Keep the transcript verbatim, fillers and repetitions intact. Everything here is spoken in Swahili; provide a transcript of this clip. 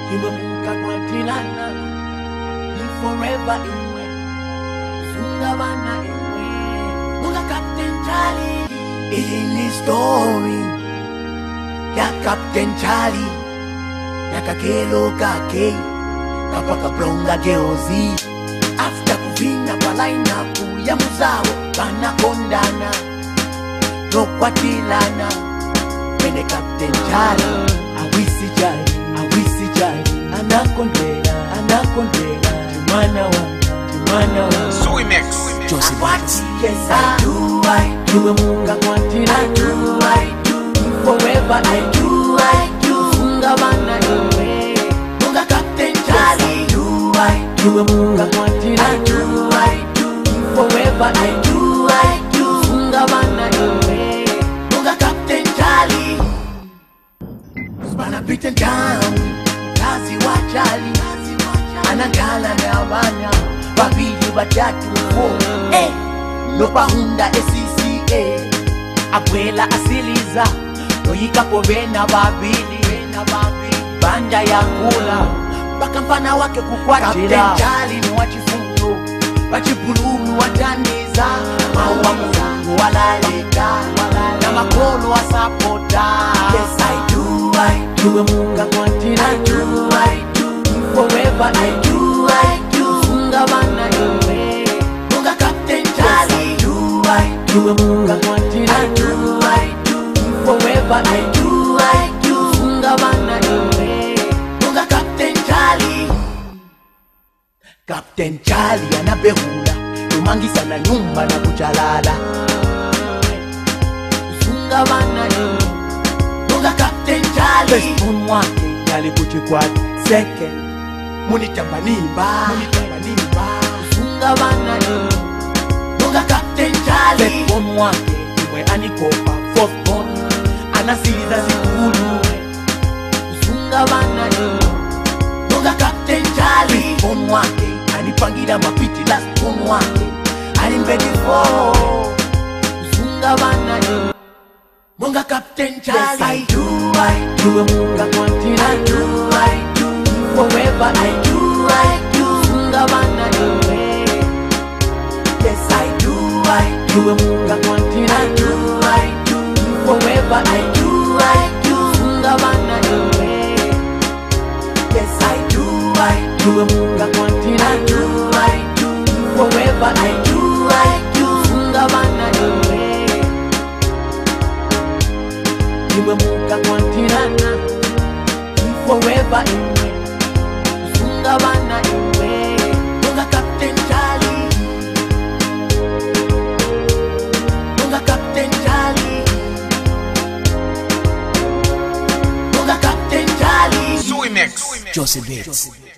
Iwe muka kwa tilana Ni forever iwe Funga wana iwe Munga Captain Charlie Hii ni story Ya Captain Charlie Ya kakelo kake Kapaka blonga geozi After kuvina pa line up ya muzao Bana kondana Rokwa tilana Mene Captain Charlie Awisi Charlie Awisi Charlie Anakondela Anakondela Jumana wa Jumana wa Zui Mix Josie Mix Yes I do I do Iwe munga kwa tina I do I do Forever I do I do Funga wana iwe Munga Captain Charlie I do I do Iwe munga kwa tina I do I do Forever I do I do Funga wana iwe Munga Captain Charlie Spana beaten down Kazi wa Charlie Anangala na wana Babili batatu uko Eh Lopa hunda S C C A Abuela asiliza Noyika povena babili Banja ya kula Baka mpana wake kukwatila Captain Charlie ni wachifungo Wachipulumu wataniza Maua mungu walaleka Na makolo wa sapota Yes I do I do Iwe munga kwa tina I do I do Forever I do I do Funga wana iwe Munga Captain Charlie I do I do Iwe munga kwa tina I do I do Forever I do I do Funga wana iwe Munga Captain Charlie Captain Charlie anabehula Lumangisa na nyumba na kuchalala Funga wana iwe Munga Captain Charlie First phone wake Yali kuchikwati Second Munitambanimba Munitambanimba Funga wana iwe Munga Captain Charlie Third phone wake Iwe anikopa Fourth phone Anasiliza zikulu Funga wana iwe Munga Captain Charlie Fifth phone wake Anipangira mapiti last phone wake Animbedi for Funga wana iwe Munga Captain Charlie Yes I do I do Iwe munga kwa tina I do I do Forever I do I do Funga wana iwe Yes I do I do Iwe munga kwa tina I do I do Forever I do I do Funga wana iwe Yes I do I do Iwe munga kwa tina I do I do Forever I do I do Funga wana iwe Iwe munga kwa tina Forever iwe Funga wana iwe Munga Captain Charlie Munga Captain Charlie Munga Captain Charlie Zui Mix Josie Mix